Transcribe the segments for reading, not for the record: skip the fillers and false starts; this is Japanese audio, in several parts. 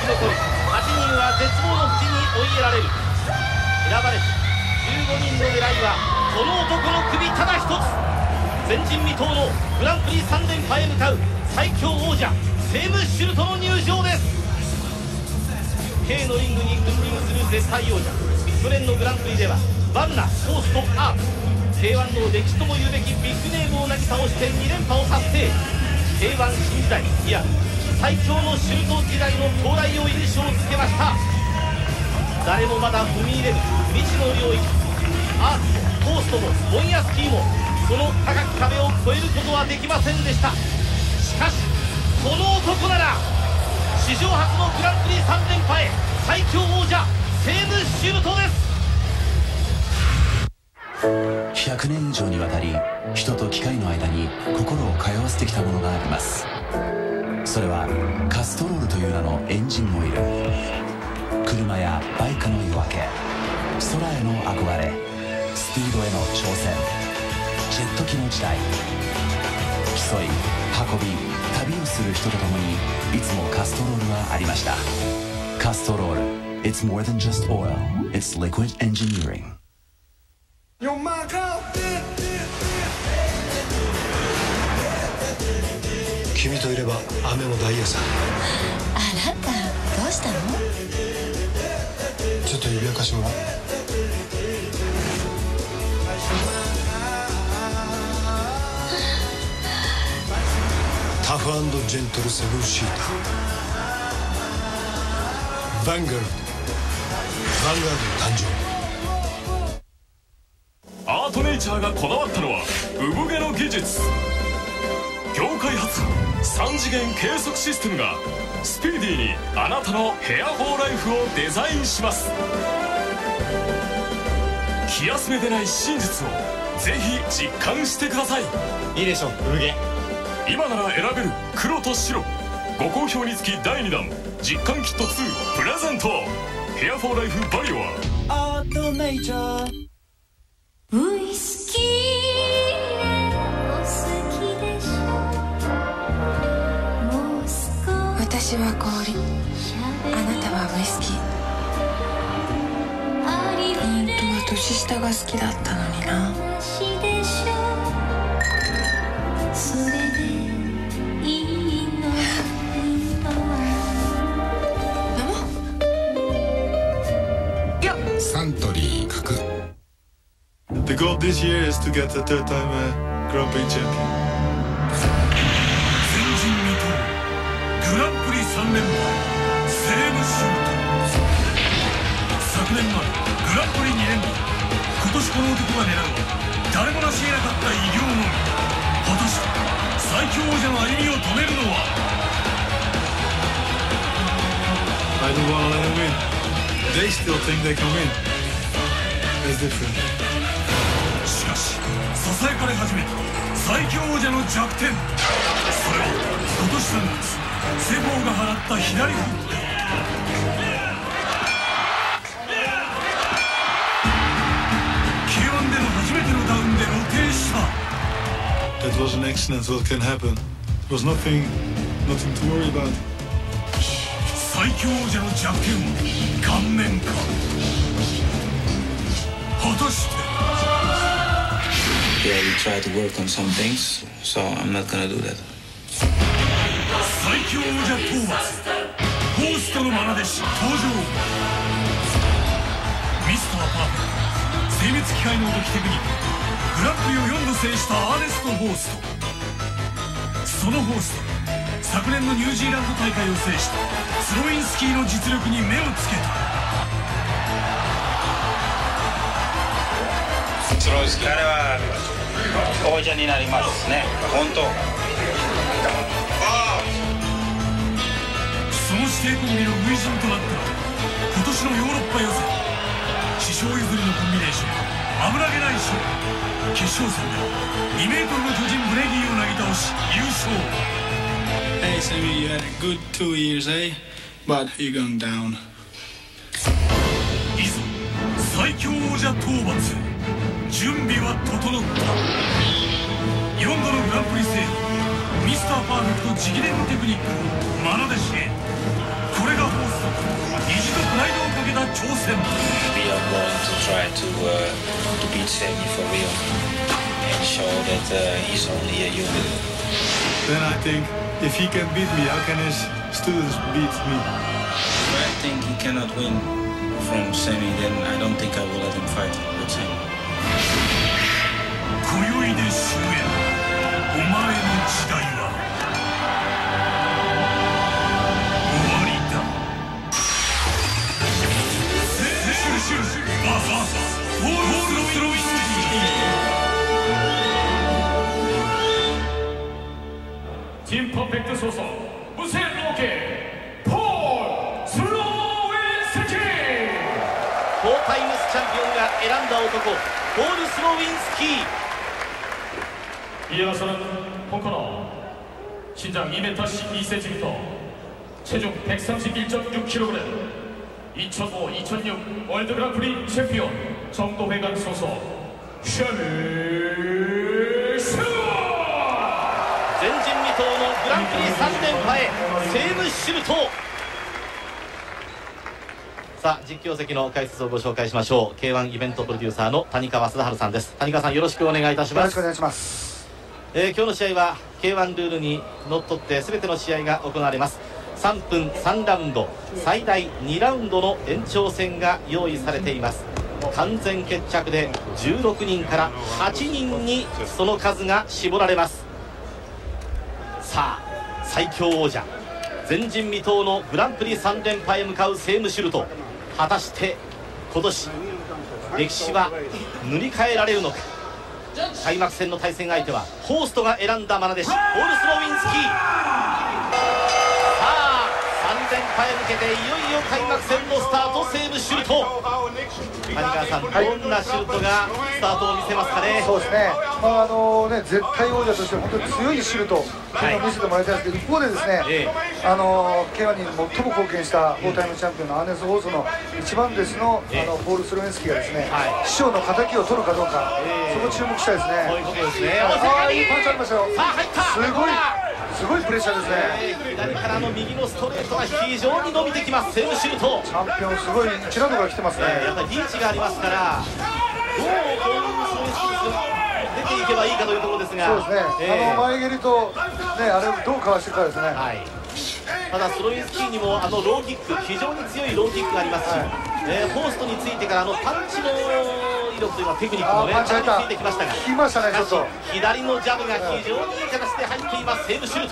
残り8人は絶望の淵に追いやられる。選ばれし15人の狙いはこの男の首ただ一つ。前人未到のグランプリ3連覇へ向かう最強王者セーム・シュルトの入場です。 K のリングに君臨する絶対王者。去年のグランプリではバンナ、コースとアーツ K1 の歴史とも言うべきビッグネームをなぎ倒して2連覇を達成。 K1 新時代、いや最強のシュルト時代の到来を印象付けました。誰もまだ踏み入れる未知の領域。アーツもコースともモンヤスキーもその高き壁を越えることはできませんでした。しかしこの男なら史上初のグランプリ3連覇へ最強王者セーム・シュルトです。 100年以上にわたり人と機械の間に心を通わせてきたものがあります。それはカストロールという名のエンジンオイル。車やバイクの夜明け、空への憧れ、スピードへの挑戦、ジェット機の時代。競い、運び、旅をする人と共にいつもカストロールはありました。カストロール It's more than just oil. It's liquid engineering. 君といれば雨もダイヤさ。 あなたどうしたの？ ちょっと指輪貸してもらう。タフ&ジェントルセブンシーター。ヴァンガード誕生。 アートネイチャーがこだわったのは産毛の技術。業界初3次元計測システムがスピーディーにあなたのヘアフォーライフをデザインします。気休めでない真実をぜひ実感してください。 いいでしょう、産毛。 今なら選べる黒と白。ご好評につき第2弾実感キット2プレゼント。ヘアフォーライフバリオはアートネイチャー。 ウイスキーお好きでしょ。もう少し私は氷、あなたはウイスキー。本当は年下が好きだったのにな。それでいいの。 サントリー角。The goal this year is to get the third time Grand Prix champion. 前人未到グランプリ3連覇セーム・シュルト。昨年までグランプリ2連覇。今年この男が狙うは誰も成し得なかった偉業のみ。果たして最強王者の歩みを止めるのは。 I don't want to let him win. They still think they can win. It's different. しかしささやかれ始めた最強王者の弱点。それは今年3月セボーが放った左フック。K1 での初めてのダウンで露呈した。 That was an accident. What can happen? It was nothing to worry about. 最強王者の弱点を顔面化。果たして。 Yeah, we try to work on some things, so I'm not gonna do that. 最強王者討伐ゴーストの愛弟子登場。ミスターパーフェクト精密機械の動きテクニック。グランプリを4度制したアーネスト・ゴースト。そのゴースト昨年のニュージーランド大会を制したスロインスキーの実力に目をつけた。 彼は王者になりますね、本当。 その師弟コンビの初陣となった今年のヨーロッパ予選。師匠譲りのコンビネーション危なげない勝負。決勝戦では2メートルの巨人ブレギーをなぎ倒し優勝。 Hey Sammy, you had a good 2 years, eh? But you're going down. いざ最強王者討伐。準備は整った。4度のグランプリ制覇ミスターパーフェクト直伝のテクニックを愛弟子へ。これがホース意地とプライドをかけた挑戦。 We are going to try to beat Sammy for real and show that he's only a human. Then I think if he can beat me, how can his students beat me? If I think he cannot win from Sammy, then I don't think I will let him fight with Sammy. 今宵で終焉。お前の時代は終わりだ。シュルバーサスポール・スロビンスキー。ティンパーフェクト操作無線ロケポール・スローウィンスキー。 4タイムスチャンピオンが選んだ男、ポール・スローウィンスキー。 이어서는 홍코너 신장 2m12cm 체중 131.6kg 2005-2006 월드 그랑프리 챔피언 정도회관 소속 샤미 슈 前人未到のグランプリ3連覇へセーム・シュルト。さあ実況席の解説をご紹介しましょう。 K1 イベントプロデューサーの谷川貞治さんです。谷川さん、よろしくお願いいたします。 よろしくお願いします。 今日の試合は K1 ルールにのっとって全ての試合が行われます。3分3ラウンド最大2ラウンドの延長戦が用意されています。完全決着で16人から8人にその数が絞られます。さあ最強王者前人未到のグランプリ3連覇へ向かうセーム・シュルト、果たして今年歴史は塗り替えられるのか。開幕戦の対戦相手はホーストが選んだ愛弟子ポール・スローウィンスキー。さあ3連覇へ向けていよいよ開幕戦のスタート、セーム・シュルト。谷川さん、どんなシュルトがスタートを見せますかね。 そうですね、絶対王者として本当に強いシュルトを見せてもらいたいんですけど、一方でですね、K1 に最も貢献した4タイムチャンピオンのアーネス・ホーストの一番弟子のポール・スローウィンスキーがですね、師匠の敵を取るかどうか、そこ注目したいですね。 そういうことですね。 いいパンチありましたよ。 さあ入った。 すごいプレッシャーですね。 左からの右のストレートが非常に伸びてきます、セーム・シュルト。 チャンピオンすごい1ラウンドから来てますね。 やっぱりリーチがありますから、どうポール・スローウィンスキー出ていけばいいかというところですが、 そうですね、前蹴りと、ね、あれをどうかわしていくかですね。 ただスローウィンスキーにもローキック、非常に強いローキックがありますし、ホーストについてからパンチの威力というのはテクニックもね、ついてきましたが、 効きましたね、ちょっと左のジャブが非常にいい形で入っています、セーム・シュルト。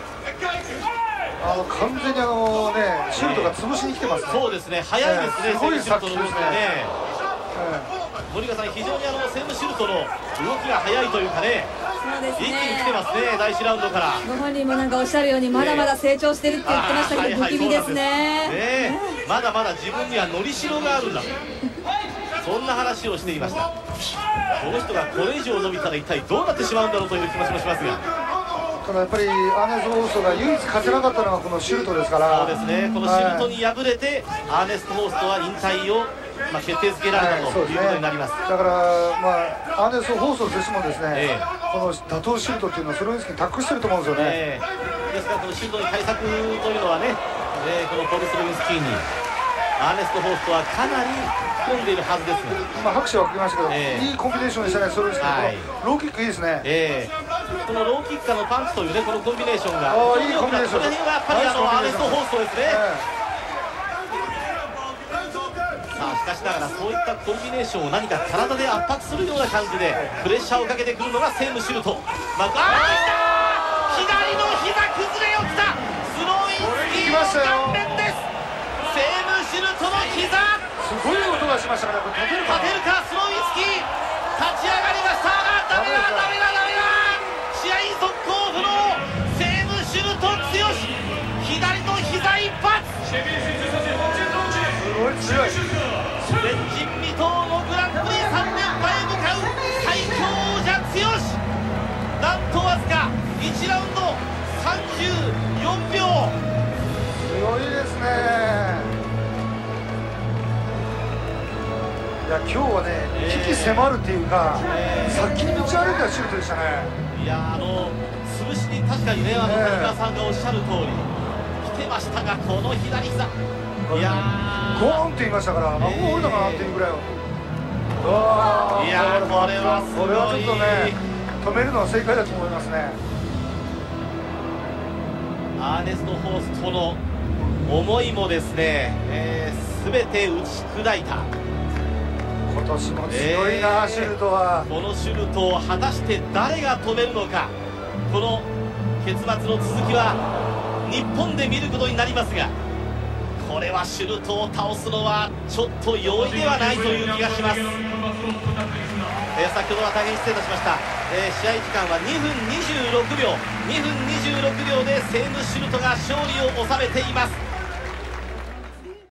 完全にシュルトが潰しに来てますね。 そうですね、速いですね、 すごいセーム・シュルトの動きがね。森川さん、非常にセーム・シュルトの動きが速いというかね、一気に来てますね、第1ラウンドから。 ご本人もなんかおっしゃるように、まだまだ成長してるって言ってましたけど、不気味ですね。 まだまだ自分にはのりしろがあるんだと、そんな話をしていました。この人がこれ以上伸びたら一体どうなってしまうんだろうという気もしますが、 ただやっぱりアーネス・ホーストが唯一勝てなかったのがこのシュルトですから。 そうですね、このシュルトに敗れて、アーネスト・ホーストは引退を決定づけられたということになります。 だからアーネスト・ホーストとしてもですね、この打倒シュルトっていうのはスローウィンスキーに託してると思うんですよね。 ですからこのシュルトに対策というのはね、このポール・スローウィンスキーにアーネスト・ホーストはかなり込んでいるはずですが、 拍手は送りましたけど、いいコンビネーションでしたね、スローウィンスキー。ローキックいいですね。 このローキックからのパンチというね、このコンビネーションがいいコンビネーション。 この辺はやっぱりアーネスト・ホーストですね。さあしかしながらそういったコンビネーションを何か体で圧迫するような感じでプレッシャーをかけてくるのがセーム・シュルト。左の膝崩れ落ちたスローウィンスキーの顔面です。セーム・シュルトの膝、 すごい音がしましたから、立てるかスローウィンスキー立ち上がりましたが、ダメだ試合続行不能。セーム・シュルト強し、左の膝一発、 すごい強い。 前人未到のグランプリ3連覇へ向かう最強王者強し、なんとわずか1ラウンド34秒。 すごいですね。いや今日はね、危機迫るっていうか、先に道歩いたシュートでしたね。 いや潰しに確かにね、谷川さんがおっしゃる通り来てましたが、この左膝、 からね、ゴーンって言いましたから、もう降りたかなっていうぐらい。 いやー、これはすごい。 これはちょっとね、止めるのは正解だと思いますね。 アーネスト・ホーストの思いもですね、全て打ち砕いた。 今年も強いな、シュルトは。 このシュルトを果たして誰が止めるのか。この結末の続きは日本で見ることになりますが、これはシュルトを倒すのはちょっと容易ではないという気がします。先ほどは大変失礼いたしました。試合時間は2分26秒でセーム・シュルトが勝利を収めています。